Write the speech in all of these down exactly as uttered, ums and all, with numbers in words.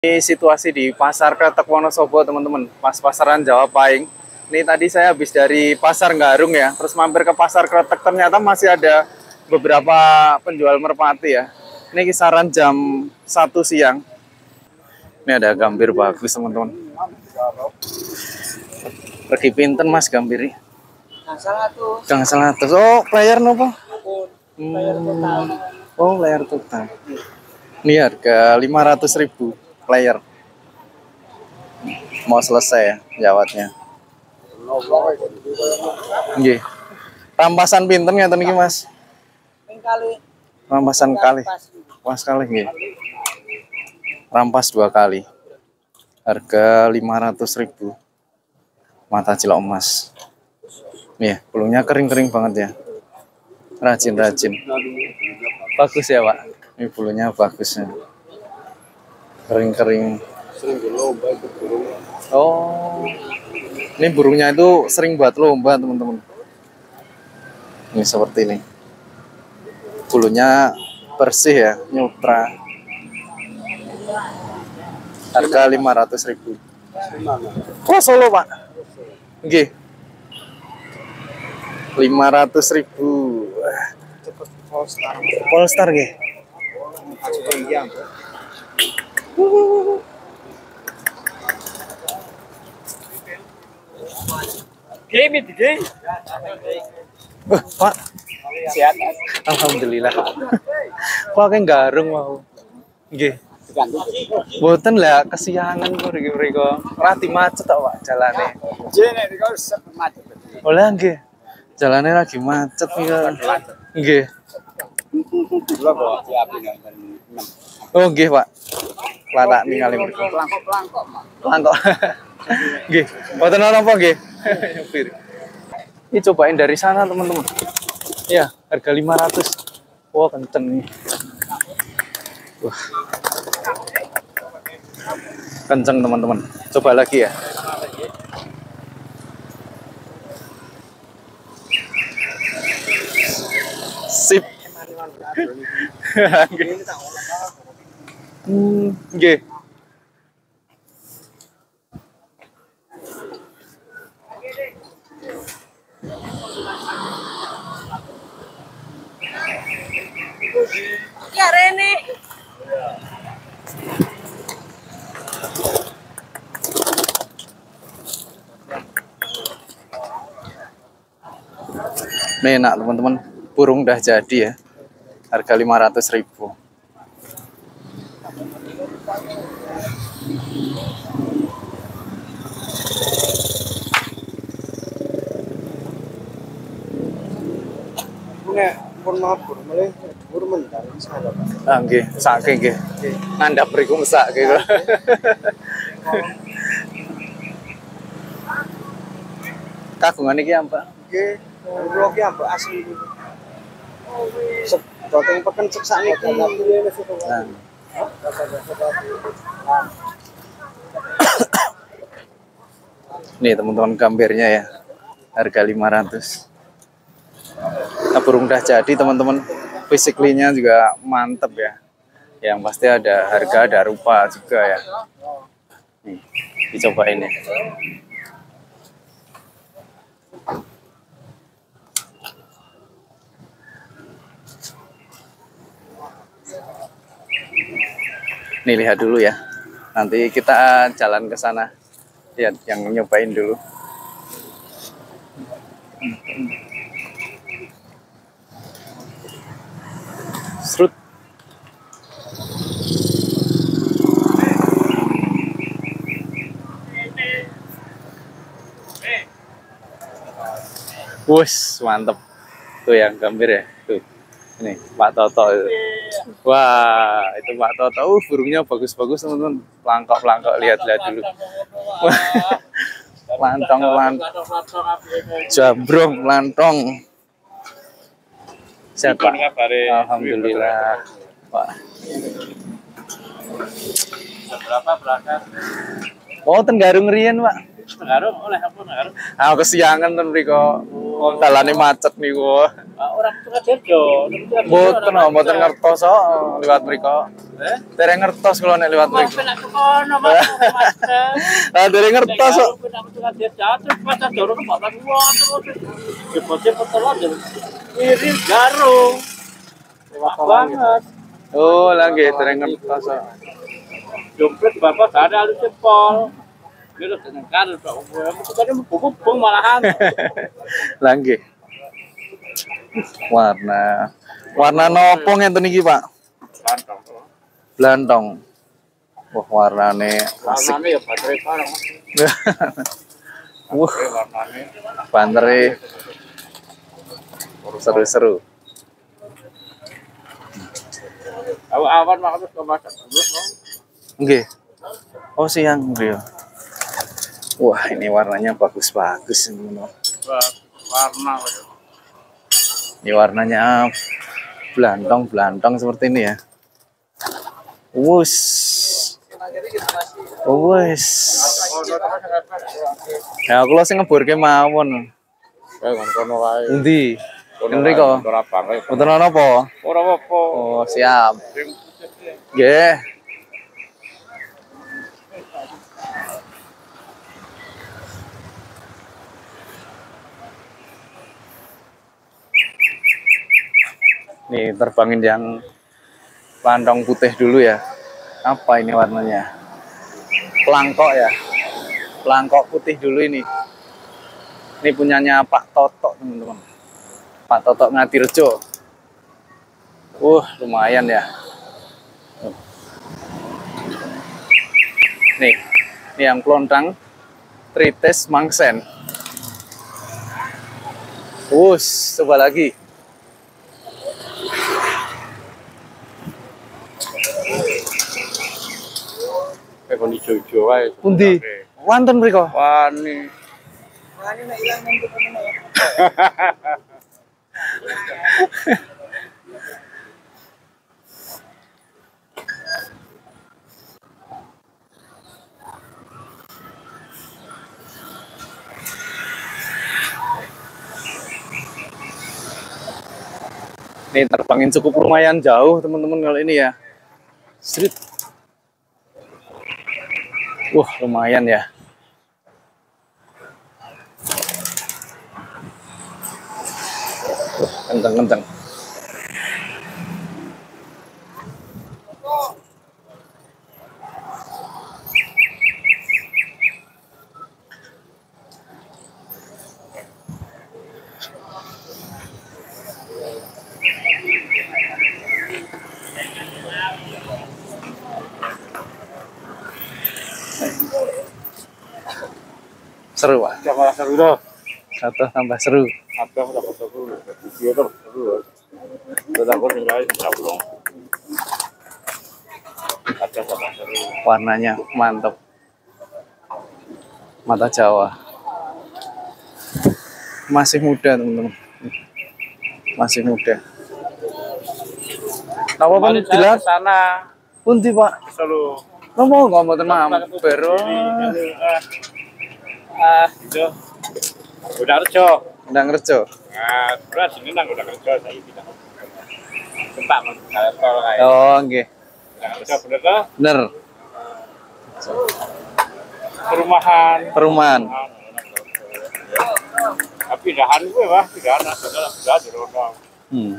Ini situasi di Pasar Kretek Wonosobo, teman-teman. Pas pasaran Jawa Pahing. Ini tadi saya habis dari Pasar Nggarung ya, terus mampir ke Pasar Kretek, ternyata masih ada beberapa penjual merpati ya. Ini kisaran jam satu siang. Ini ada gambir bagus, teman-teman. Pergi pinten Mas gambiri? Gang seratus. Oh, player nopo? Hmm. Oh, layar total. Ini harga lima ratus ribu player. Mau selesai ya jawabnya. Nggih. Rampasan pinten ngeten iki, Mas? Rampasan kali. Pas kali nggih. Rampas dua kali. Harga lima ratus ribu. Mata cilok emas. Nih, bulunya kering-kering banget ya. Rajin-rajin. Bagus ya, Pak. Ini bulunya bagus ya. Kering-kering. Oh. Ini burungnya itu sering buat lomba, teman-teman. Ini seperti ini. Bulunya bersih ya, nyutra. Harga lima ratus ribu. Oh, Solo, Pak. Nggih. lima ratus ribu. Polestar nggih. Game itu deh. Uh, Pak. Sehat. Alhamdulillah. Kok akeh garung mau. Nggih. Mboten lah kesiangan kok mriki-mriki. Rati macet tok, Pak, jalane. Jene iki kok macet. Oleh nggih. Jalane lagi macet iki. Nggih. Lho kok diapi nang. Oh nggih, Pak. Latak ningali mriki. Pelangkok-pelangkok, Mak. Pelangkok. Nggih. Mboten ana apa nggih. Nyupir. Ini cobain dari sana, teman-teman. Ya, harga lima ratus. Wah, kenceng nih. Wah. Kenceng, teman-teman. Coba lagi ya. Sip. Hmm, nggih. Ya Rene. Nih enak, teman-teman. Burung udah jadi ya. Harga lima ratus ribu. Nek pun mabur mulai buru mentar insyaallah, Pak. Ah nggih, sake nggih. Ngandhap mriku mesak gitu. Kagungan iki ya, Mbak. Nggih, kula ki ambek asli iki. Sedoteng peken cek sakniki. Nah. Nih teman-teman gambirnya ya. Harga lima ratus. Nah, burung udah jadi, teman-teman. Fisiklinya juga mantep ya. Yang pasti ada harga, ada rupa juga ya. Nih, dicobain ya. Nih lihat dulu ya. Nanti kita jalan ke sana. Lihat yang nyobain dulu. Serut. Wus, mantep. Tuh yang gambir ya. Tuh. Ini Pak Toto itu. Wah, itu Pak Toto. Uh, burungnya bagus-bagus, teman-teman. Pelangkok-pelangkok, lihat-lihat dulu. Wah. Lantong, lantong. Jambrong, lantong. Sehat, Pak? Alhamdulillah. Pak. Berapa berangkat? Oh, Tenggarung riyen, Pak. Tenggarung oleh apa Tenggarung? Ah, kesiangan ten mriko. Dalane macet niku. Orang Sukadirjo. Mboten, mboten ngertos kok liwat mriko. Eh? Dereng ngertos kula nek liwat mriko. Nek kono Mas. Ah, dereng ngertos kok. Nek Sukadirjo terus pas dorong ke Bapak terus. Cepet-cepet telat. Iris garung. Banget. Oh, lagi dereng ngertos kok. Dompet Bapak ada alus jempol. Terus dengan karo tok. Bukannya mubung malahan. Lagi. Warna. Warna nopo ngenten iki, Pak? Kantong. Blantong. Wah, warnane asik. Warnane ya baterai barang. Wah, Warnane. bantere seru-seru. Awan makan terus ke masak. Nggih. Oh, siang beliau. Wah, ini warnanya bagus-bagus ini. Warna. Ini warnanya blantong-blantong seperti ini ya. Wus. Wus. Ya, aku sing ngeborke mawon. Eh, ngono wae. Endi? Mriko. Ora banget. Mboten ana apa? Ora apa. Oh, siap. Nggih. Nih, terbangin yang landong putih dulu ya. Apa ini warnanya? Pelangkok ya. Pelangkok putih dulu ini. Ini punyanya Pak Toto, teman-teman. Pak Toto Ngadirejo. Uh, lumayan ya. Nih, ini yang pelontang Trites Mangsen. Us, coba lagi. Kon ijo-ijo wae. Pundi? Wonten mriko? Wani. Wani nek ilang nang kene ya. Nih terbangin cukup lumayan jauh teman-teman kali ini ya. Street. Wah, lumayan ya. Wah, kenceng-kenceng. Seru, Pak. Coba seru dah. Satu tambah seru. Apa dapat seru. Video terus seru. Sudah aku tinggal cablong. Ada sama seru. Warnanya mantap. Mata Jawa. Masih muda, teman-teman. Masih muda. Napa pun dilihat sana. pundi, Pak? Selalu. Ngomong ngomong teman baru. Ah, itu. Udah kerja. Udah ngerjo. Nah, terus ini nang udah kerja saya tidak. Tempat kalau tol kayak. Oh, nggih. Udah kerja bener toh? Bener. Perumahan. Perumahan. Tapi pindahan gue wah, pindahan sudah sudah di Rono. Hmm.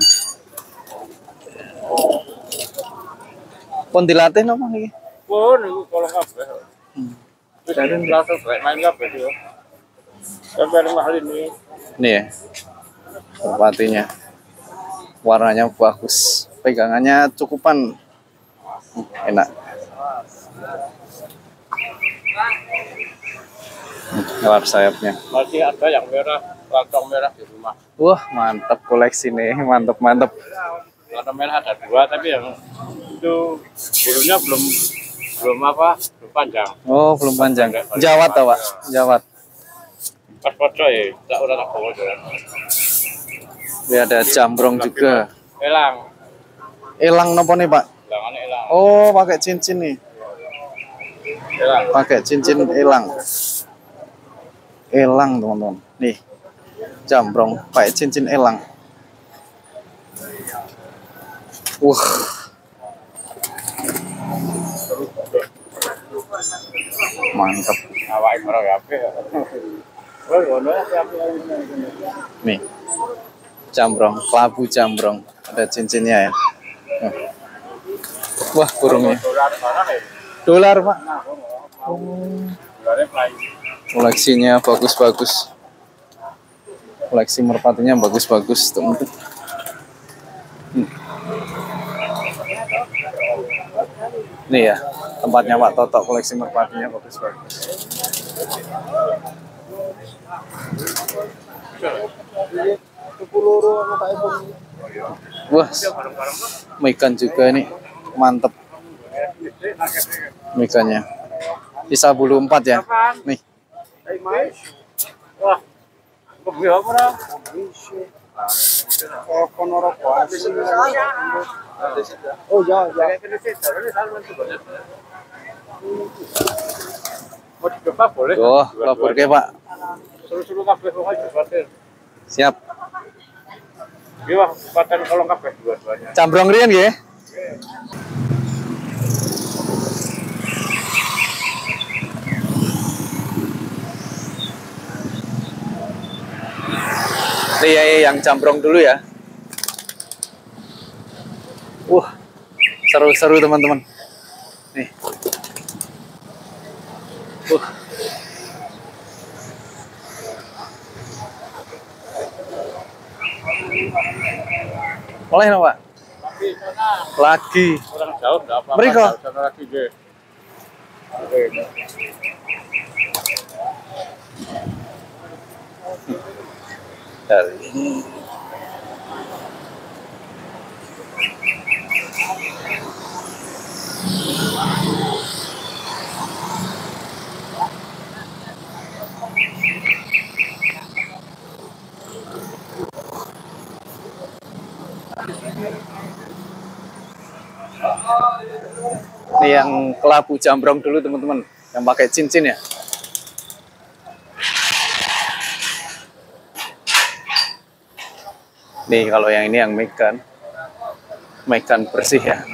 Pun dilatih napa niki? Pun itu kalau kabeh. Hmm. Jadi langsung main kabeh yo. Sampai mahal ini. Nih ya. Merpatinya. Warnanya bagus. Pegangannya cukupan. Hmm, enak. Hmm, lewat sayapnya. Masih ada yang merah, kantong merah di rumah. Wah, mantap koleksi nih. Mantap, mantap. Kantong merah ada dua, tapi yang itu bulunya belum belum apa, belum panjang. Oh, belum panjang. Jawat tau, Pak? Jawat. Pas foto ya, tak udah tak bawa jalan. Ini ada jambrong juga. Elang, Elang nopo nih, Pak? elangan elang. Oh, pakai cincin nih. Elang. Pakai cincin elang. Elang, teman-teman. Nih. Jambrong pakai cincin elang. Wah. Mantap. Nih. Jambrong, kelabu jambrong. Ada cincinnya ya. Wah, burungnya. Dolar, Pak. Koleksinya bagus-bagus. Koleksi merpatinya bagus-bagus, teman-teman. Hmm. Nih ya, tempatnya Pak Toto, koleksi merpatinya bagus-bagus. Wah, ikan juga ini mantep. Ikannya bisa bulu empat ya. Nih. Wah, berapa? Oh ya, ya. Oh, lapor ke Pak. Suruh-suruh kabeh pokoknya dibatir. Siap. Iki wah paten kolong kabeh dua-duanya. Jambrong riyen nggih. Nih ya, yang jambrong dulu ya. Wah, seru-seru teman-teman. Nih. Wah. Oleh no, Pak? Lagi. Orang jauh enggak apa-apa. Beriko. Sana lagi nggih. Dari ini yang kelabu jambrong dulu teman-teman, yang pakai cincin ya. Nih kalau yang ini yang mekan, mekan bersih ya.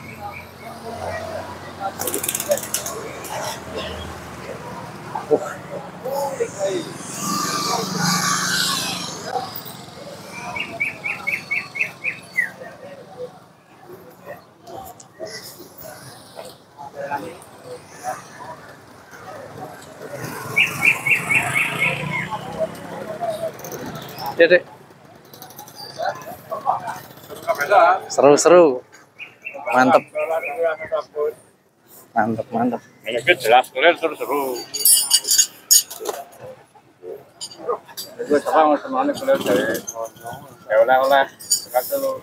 Uh. Dedek. Seru-seru. Mantep. Mantep, mantep. Ini jelas kalian seru-seru. Gue coba sama teman kalian dari ya oleh-oleh kata lu.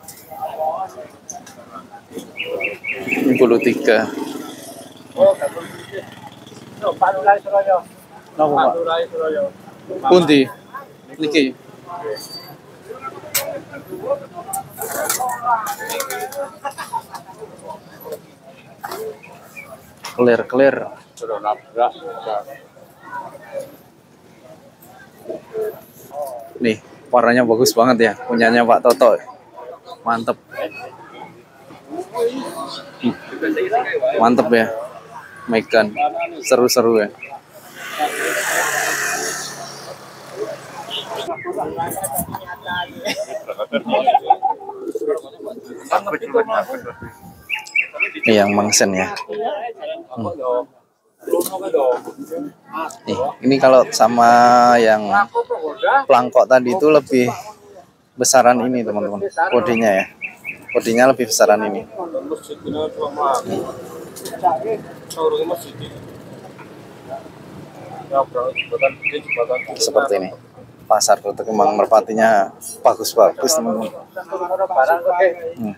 Ini puluh tiga. Oh, satu tiga. No, padu lai Surabaya. Napa, Pak? Padu lai Surabaya. Pundi? Niki. Clear, clear. Sudah nabrak. Nih, warnanya bagus banget ya, punyanya Pak Toto. Mantep. Hmm. Mantep ya. Megan. Seru-seru ya. Ini yang mangsen ya. Hmm. Nih, ini kalau sama yang pelangkok tadi itu lebih besaran ini teman-teman. Kodenya ya. Kodenya lebih besaran ini. Seperti ini. Pasar Kota Kembang merpatinya bagus-bagus teman-teman. Hmm.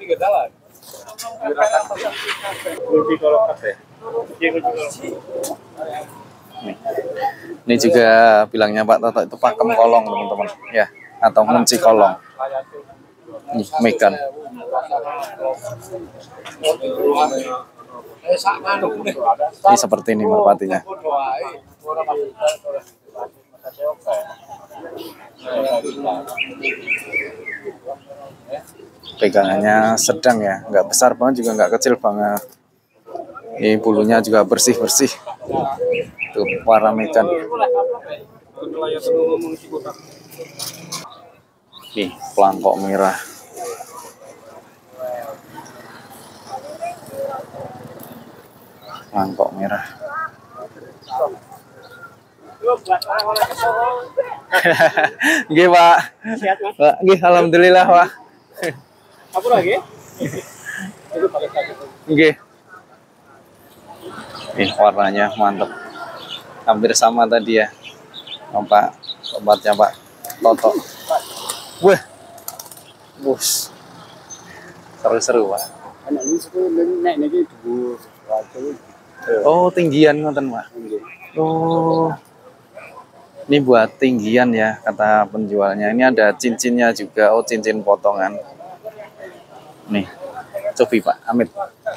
Nih. Ini juga bilangnya Pak Toto itu pakem kolong teman-teman ya, atau menci kolong. Nih, mekan. Ini seperti ini merpatinya. Pegangannya sedang ya, nggak besar banget juga nggak kecil banget. Ini bulunya juga bersih-bersih. Tuh warna ikan. Nih, pelangkok merah. Pelangkok merah. Nggih, Pak. Pak, nggih, alhamdulillah, Pak. Apa lagi? Nggih. Nih, warnanya mantap. Hampir sama tadi ya. Pak, tempatnya Pak Toto. Wah. Bus. Seru-seru, Pak. Anak ini sepuluh naik lagi dua ratus. Oh, tinggian ngoten, Pak. Oh. Ini buat tinggian ya, kata penjualnya. Ini ada cincinnya juga. Oh, cincin potongan. Nih. Cobi, Pak. Amit.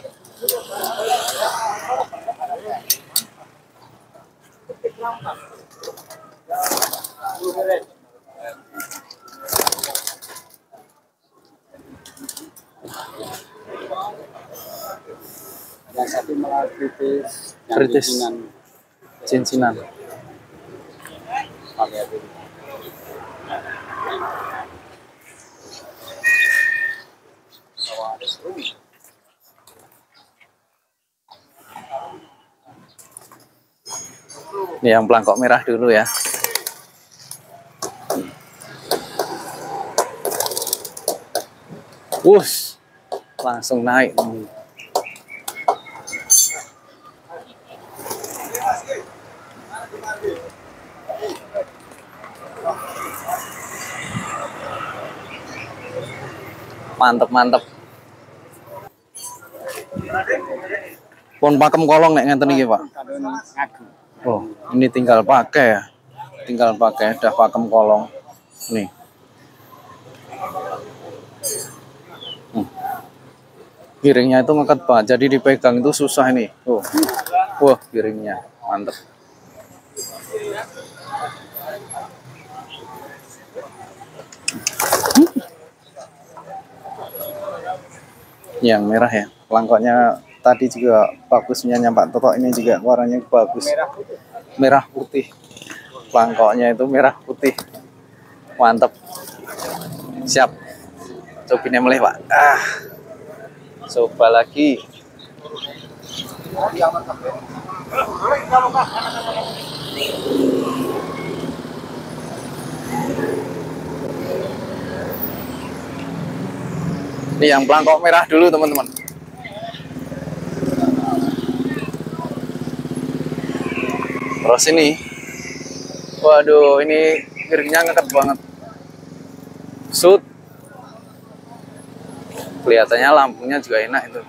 Yang satu malah kritis, yang Kritis. cincinan. Cincinan. Pakai itu. Ini yang pelangkok merah dulu ya. Wush, langsung naik. Mantep, mantep. Pun pakem kolong nek ngenten iki, Pak. Oh, ini tinggal pakai ya. Tinggal pakai, udah pakem kolong. Nih. Hmm. Piringnya itu ngeket banget, jadi dipegang itu susah ini. Oh. Wah, piringnya mantep. Yang merah ya, pelangkoknya tadi juga bagusnya Pak Toto, ini juga warnanya bagus. Merah putih. Pelangkoknya itu merah putih. Mantap. Siap. Cobain mulai, Pak. Ah. Coba lagi. Ini yang pelangkok merah dulu, teman-teman. Terus ini, waduh, ini piringnya ngeket banget. Sud, kelihatannya lampunya juga enak itu.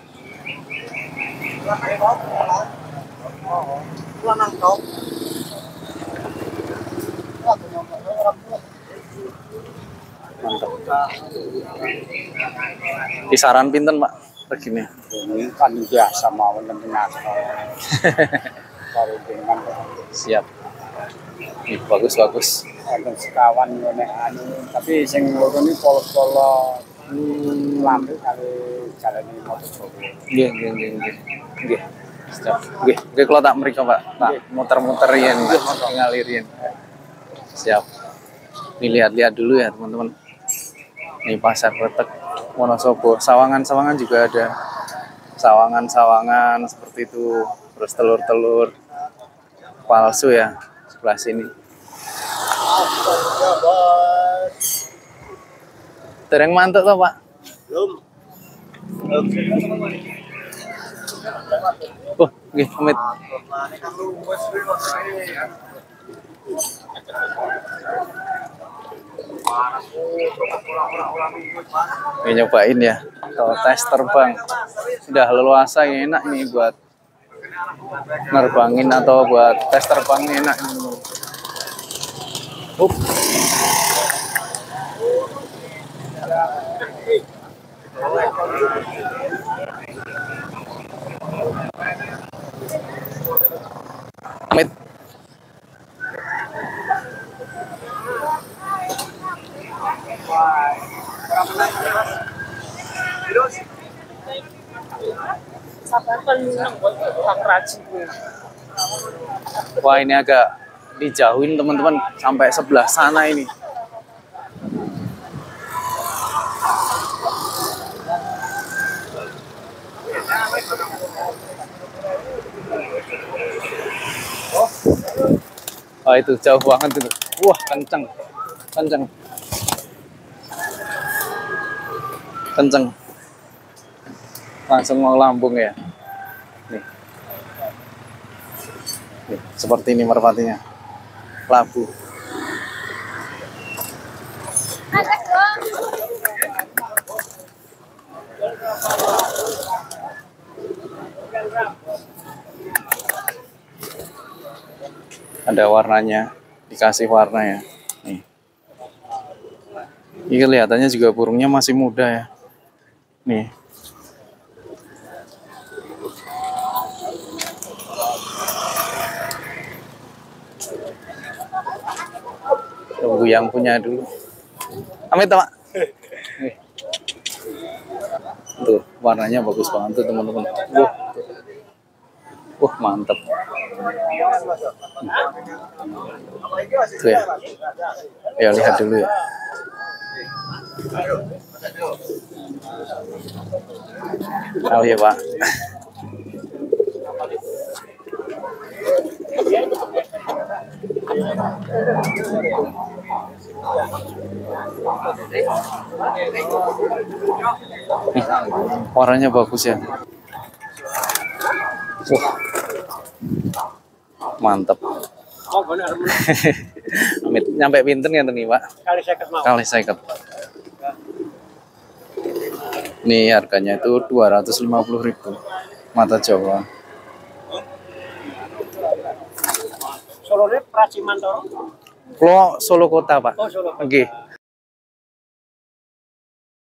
Mantap. Kisaran pinten, Pak? Regine. Ini kan biasa mau menengah. Baru dengan Siap. Ih, bagus bagus. ada sekawan nek anu, tapi sing loro ini polos-polos. Hmm, lampu kali jalan ini motor coba. Nggih, nggih, nggih, nggih. Nggih. Siap. Nggih, nggih kula tak mriko, Pak. Tak muter-muter yen, ngalirin. Siap. Ini lihat-lihat dulu ya, teman-teman. Ini pasar Kretek Wonosobo. Sawangan-sawangan juga ada. Sawangan-sawangan seperti itu. Terus telur-telur palsu ya sebelah sini. Tereng mantap toh, Pak? Belum. Oh, nggih, pamit. Ini nyobain ya, kalau tes terbang. Sudah leluasa, ini enak nih buat nerbangin atau buat tes terbang enak. Up. Amit. tenang buat tak rajin. Wah, ini agak dijauhin teman-teman sampai sebelah sana ini. Oh, itu jauh banget itu. Wah, kenceng. Kenceng. Kenceng. Langsung mau lambung ya. Nih. Nih, seperti ini merpatinya. Labu. Ada warnanya, dikasih warna ya. Nih. Ini kelihatannya juga burungnya masih muda ya. Nih. Tunggu yang punya dulu. Amit, Pak. Nih. Tuh, warnanya bagus banget tuh, teman-teman. Wah, wah, mantep. Tuh ya. Ya, lihat dulu ya. Oh iya, Pak. Nih, warnanya bagus ya. Wah, mantep. Amit, nyampe pinten ya nih, Pak? Kali seket mau. Kali seket. Nih harganya itu dua ratus lima puluh ribu mata Jawa. Solo Praciman Toro. Kalau Solo Kota, Pak. Oh, Solo. Oke.